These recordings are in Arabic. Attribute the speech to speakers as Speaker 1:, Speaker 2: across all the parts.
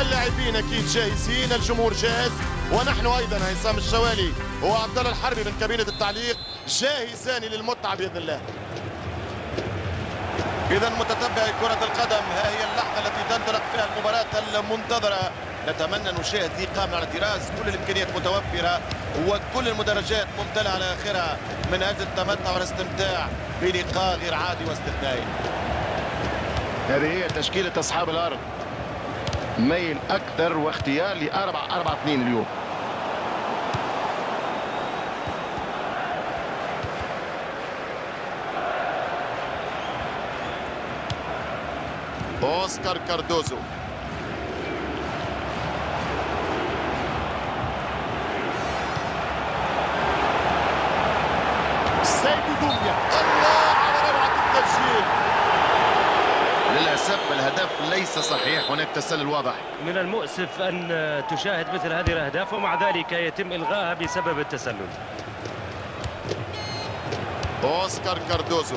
Speaker 1: اللاعبين اكيد جاهزين، الجمهور جاهز، ونحن ايضا هيثم الشوالي وعبد الله الحربي من كابينة التعليق جاهزان للمتعة باذن الله. إذا متتبعي كرة القدم، ها هي اللحظة التي تنطلق فيها المباراة المنتظرة. نتمنى نشاهد إقامة على طراز، كل الإمكانيات متوفرة وكل المدرجات ممتلئة على آخرها من أجل التمتع والاستمتاع بلقاء غير عادي واستثنائي.
Speaker 2: هذه هي تشكيلة أصحاب الأرض، ميل أكثر واختيار ل 4-4-2 اليوم.
Speaker 1: أوسكار كاردوزو، سيدو دوميا، الله على روعة التسجيل.
Speaker 2: للأسف الهدف ليس صحيح، هناك تسلل واضح.
Speaker 3: من المؤسف أن تشاهد مثل هذه الأهداف ومع ذلك يتم إلغائها بسبب التسلل.
Speaker 1: أوسكار كاردوزو،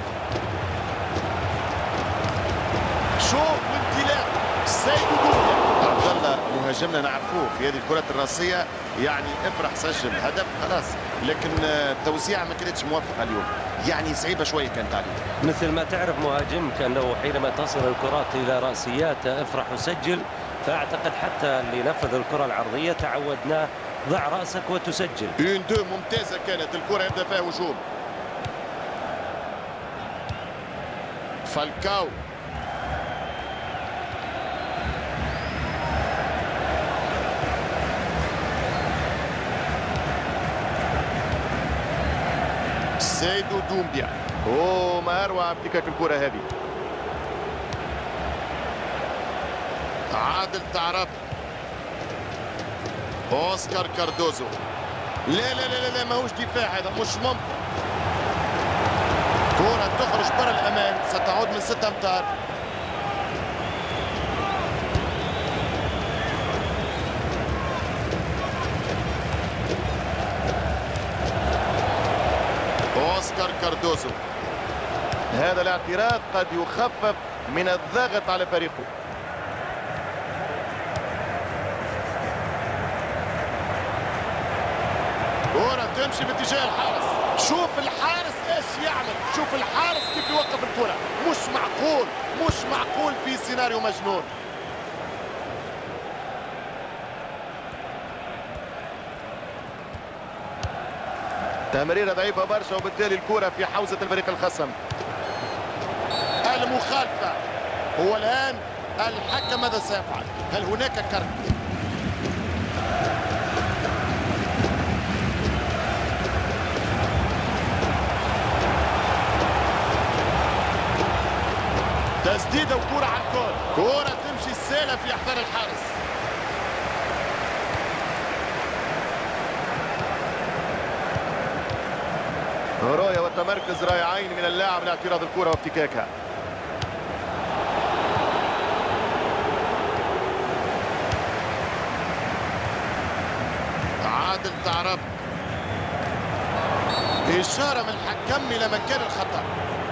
Speaker 1: شوف الامتلاك سيدو دوميا. عبد الله مهاجمنا نعرفوه في هذه الكرات الراسية، يعني افرح سجل هدف خلاص، لكن التوزيع ما كانتش موفقة اليوم، يعني صعيبة شوية كانت عليه.
Speaker 3: مثل ما تعرف مهاجمك أنه حينما تصل الكرات إلى رأسيات افرح وسجل، فأعتقد حتى اللي نفذ الكرة العرضية تعودناه ضع رأسك وتسجل.
Speaker 1: اون دو ممتازة كانت الكرة، يبدأ فيها هجوم. فالكاو، سيدو دومبيا،
Speaker 2: اوه ما اروع افتكاك الكرة هذه.
Speaker 1: عادل تعرب، اوسكار كاردوزو، لا لا لا لا ماهوش دفاع هذا، مش ممكن. كرة تخرج برا الأمان، ستعود من 6 أمتار. أوسكار كاردوزو،
Speaker 2: هذا الاعتراض قد يخفف من الضغط على فريقه.
Speaker 1: كرة تمشي باتجاه الحارس، شوف الحارس ايش يعمل، شوف الحارس كيف يوقف الكرة، مش معقول، مش معقول في سيناريو مجنون.
Speaker 2: تمريرة ضعيفة برشا وبالتالي الكرة في حوزة الفريق الخصم.
Speaker 1: المخالفة، هو الآن الحكم ماذا سيفعل؟ هل هناك كرت؟ تسديدة وكرة على الكورة، كرة تمشي السالة في أحضان الحارس.
Speaker 2: رؤية والتمركز رائعين من اللاعب لاعتراض الكرة وافتكاكها.
Speaker 1: عادل تعرب، إشارة من الحكم إلى مكان الخطأ.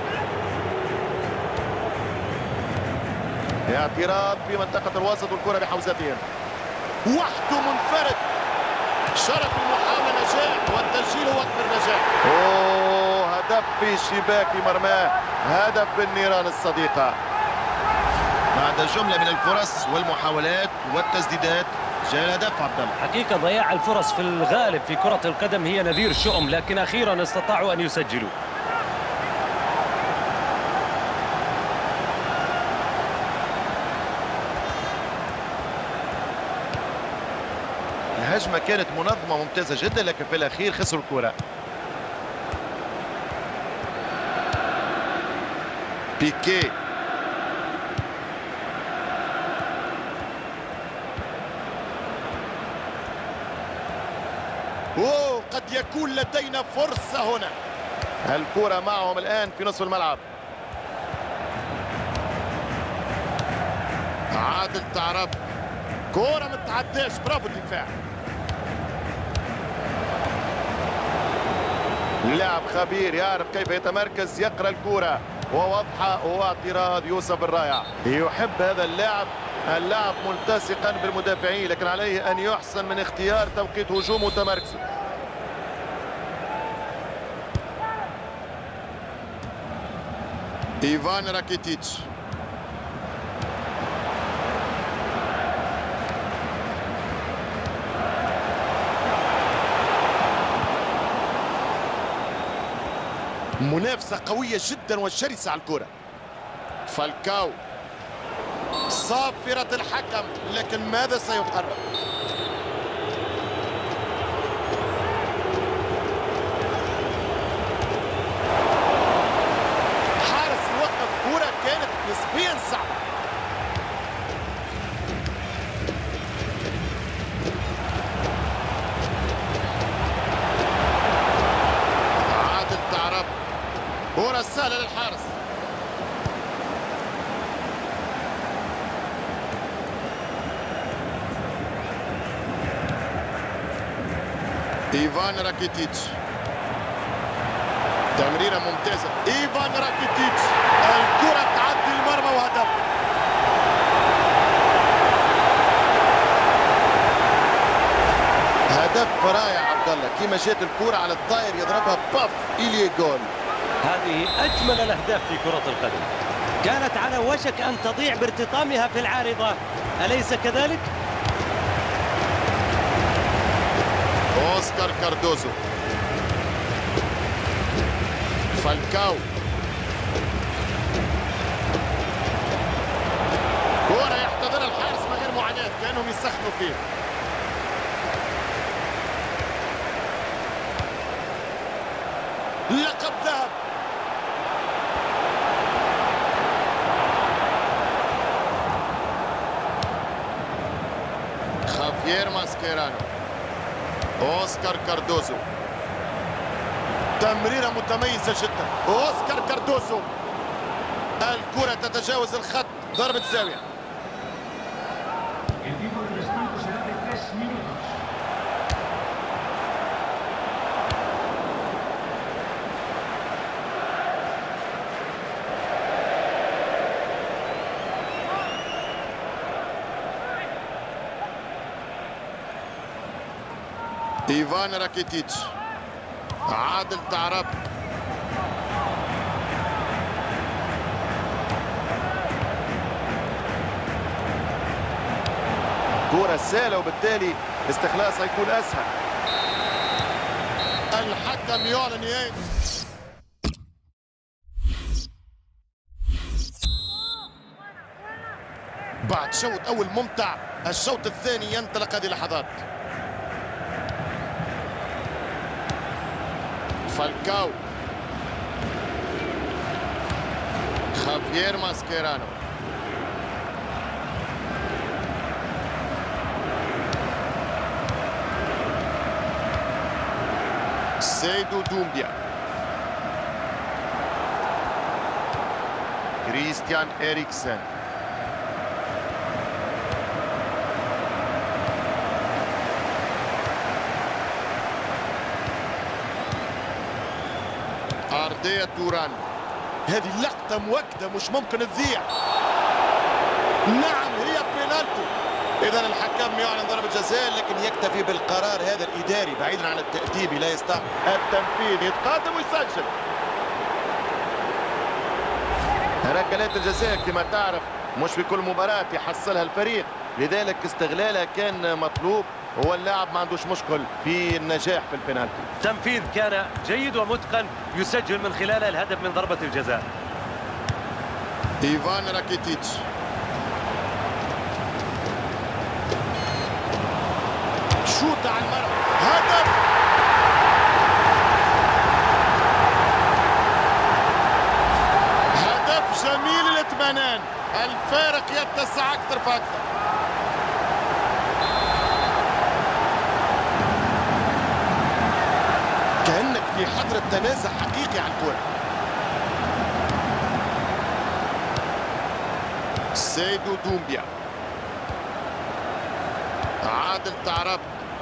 Speaker 2: اعتراض في منطقة الوسط والكرة بحوزتهم.
Speaker 1: وحده منفرد، شرف المحاولة نجاح والتسجيل هو أكبر نجاح.
Speaker 2: اوه هدف في شباك مرماه، هدف بالنيران الصديقة.
Speaker 1: بعد جملة من الفرص والمحاولات والتسديدات جاء الهدف. عبد الله،
Speaker 3: حقيقة ضياع الفرص في الغالب في كرة القدم هي نذير شؤم، لكن أخيرا استطاعوا أن يسجلوا.
Speaker 2: الهجمة كانت منظمة ممتازة جدا، لكن في الأخير خسروا الكرة.
Speaker 1: بيكي، أوه قد يكون لدينا فرصة هنا.
Speaker 2: الكرة معهم الآن في نصف الملعب.
Speaker 1: عادل تعرب، كرة ما تعداش، برافو الدفاع.
Speaker 2: لاعب خبير يعرف كيف يتمركز، يقرأ الكرة وواضحة، واعتراض يوسف الرائع. يحب هذا اللاعب
Speaker 1: اللعب ملتصقا بالمدافعين، لكن عليه أن يحسن من اختيار توقيت هجوم وتمركزه. إيفان راكيتيتش. منافسة قوية جدا وشرسة على الكرة. فالكاو صافرة الحكم، لكن ماذا سيقرر؟ حارس يوقف كرة كانت نسبيا صعبة. عادل تعرب، كرة سهلة للحارس. إيفان راكيتيتش، تمريرة ممتازة. إيفان راكيتيتش، الكرة تعدي المرمى وهدف. هدف رائع عبد الله، كيما جات الكرة على الطاير يضربها باف إلي جول.
Speaker 3: هذه أجمل الأهداف في كرة القدم، كانت على وشك أن تضيع بارتطامها في العارضة، أليس كذلك؟
Speaker 1: أوسكار كاردوزو، فالكاو، كرة يحتضنها الحارس من غير معاناة، كأنهم يسخنوا فيه. لقب ذهب. خافيير ماسكيرانو، أوسكار كاردوزو، تمريرة متميزة جدا. أوسكار كاردوزو، الكرة تتجاوز الخط، ضربة زاوية. إيفان راكيتيتش، عادل تعرب، كرة سهلة وبالتالي استخلاصها يكون أسهل. الحكم يعلن نهائي. بعد شوط أول ممتع، الشوط الثاني ينطلق هذه اللحظات. فالكاو، خافيير ماسكيرانو، سيدو دومبيا، كريستيان إريكسن، أردية توران. هذه اللقطة مؤكدة مش ممكن تضيع. نعم هي بينالتي. إذا الحكم يعلن ضربة جزاء، لكن يكتفي بالقرار هذا الإداري بعيدا عن التأديبي، لا يستحق التنفيذ. يتقدم ويسجل. ركلات الجزاء كما تعرف مش في كل مباراة يحصلها الفريق، لذلك استغلالها كان مطلوب. هو اللاعب ما عندوش مشكل في النجاح في البنالتي.
Speaker 3: تنفيذ كان جيد ومتقن، يسجل من خلاله الهدف من ضربة الجزاء.
Speaker 1: إيفان راكيتيتش، شوط على المرمى، هدف. هدف جميل الاطمئنان، الفارق يتسع أكثر فأكثر. كأنك في حضرة تنازع حقيقي على الكرة. سيدو دومبيا، عادل تعرب،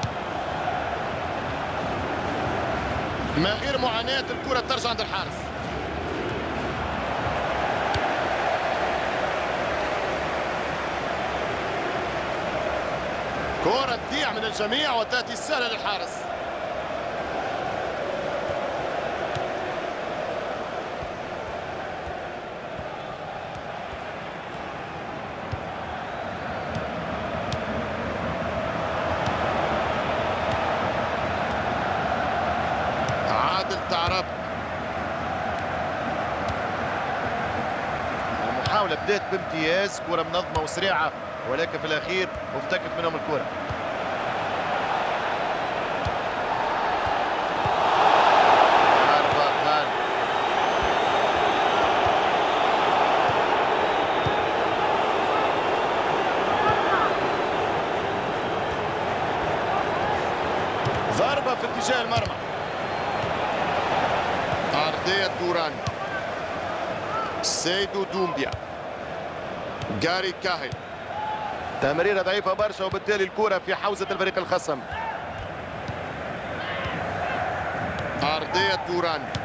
Speaker 1: من غير معاناة الكرة ترجع عند الحارس. كرة تضيع من الجميع وتأتي سهلة للحارس. عادل تعرب. المحاولة بدأت بامتياز، كرة منظمة وسريعة، ولكن في الأخير افتكت منهم الكرة. ضربة في اتجاه المرمى. أرضية توران. سيدو دومبيا. جاري كاهي. تمريرة ضعيفة برشا وبالتالي الكرة في حوزة الفريق الخصم. أرضية توران.